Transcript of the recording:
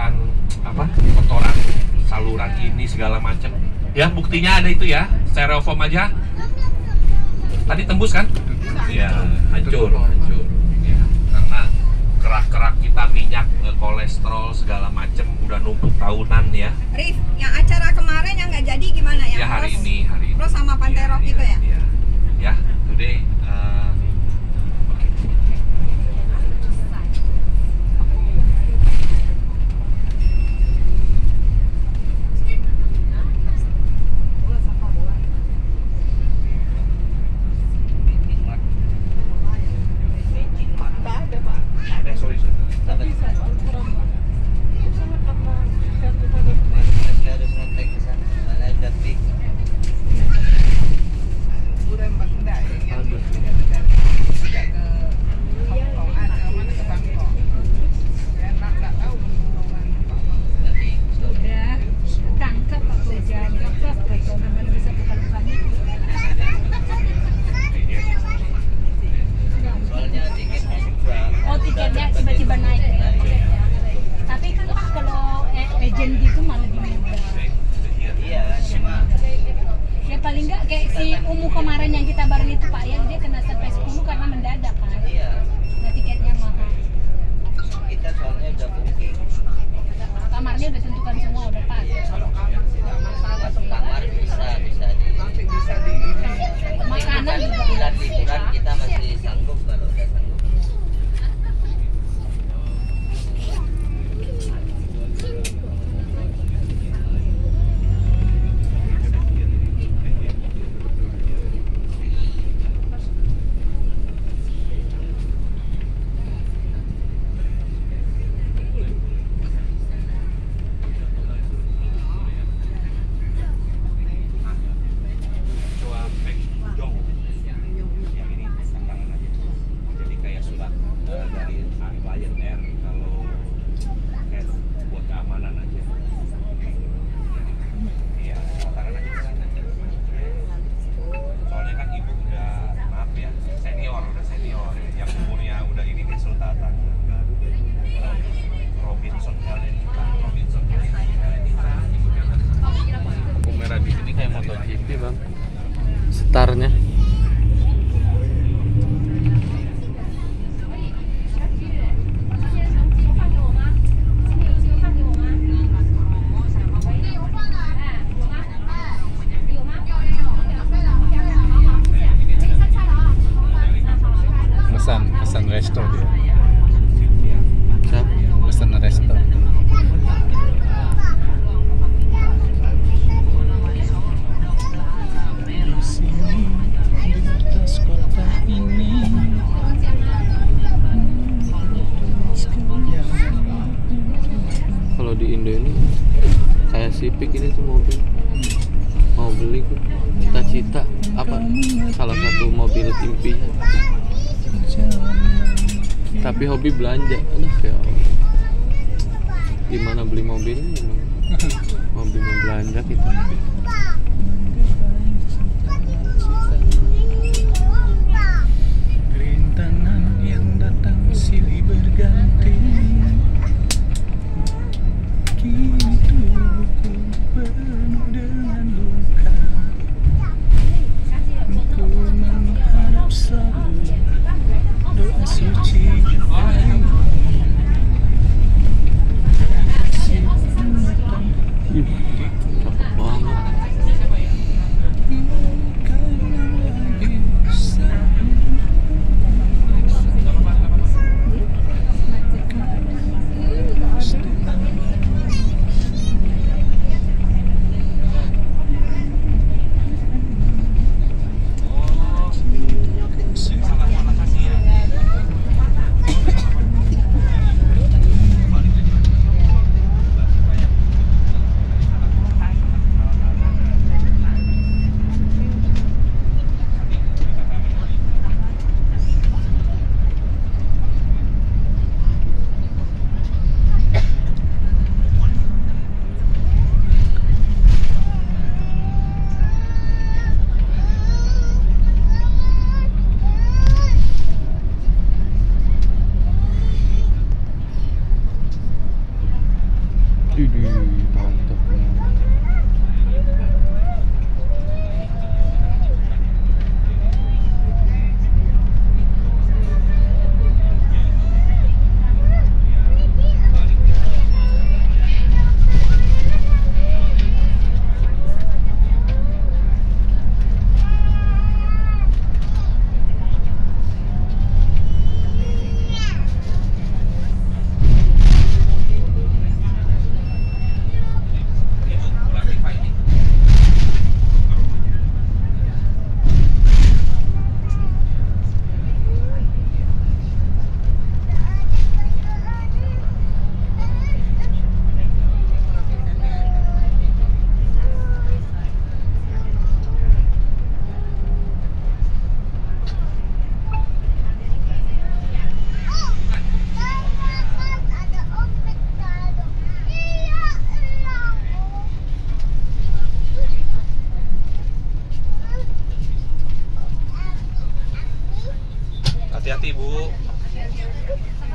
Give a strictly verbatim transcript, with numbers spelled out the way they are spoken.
kotoran apa? Kotoran saluran ini segala macam. Ya, buktinya ada itu ya, styrofoam aja. Tadi tembus kan? Iya, hancur, hancur. Ya, karena kerak-kerak kita minyak, kolesterol segala macam udah numpuk tahunan ya. Rif, yang acara kemarin yang nggak jadi gimana ya? Ya hari ini, hari ini. Terus sama Pantai Rock itu ya? Ya, ya, today. Uh, setarnya. Pesan, pesan resto dia. Siap? Pesan resto. Kalau di Indo ini kayak Civic ini tuh mobil mau beli tuh cita-cita apa salah satu mobil impian, tapi hobi belanja. Aduh ya Allah. Gimana beli mobilnya emang mobil mau belanja kita. Rintangan yang datang silih berganti, kini tubuhku penuh dengan luka. Ku mengharap selalu doa suci darimu. Ih, cakep banget. Widih, mantap. Hati-hati Bu.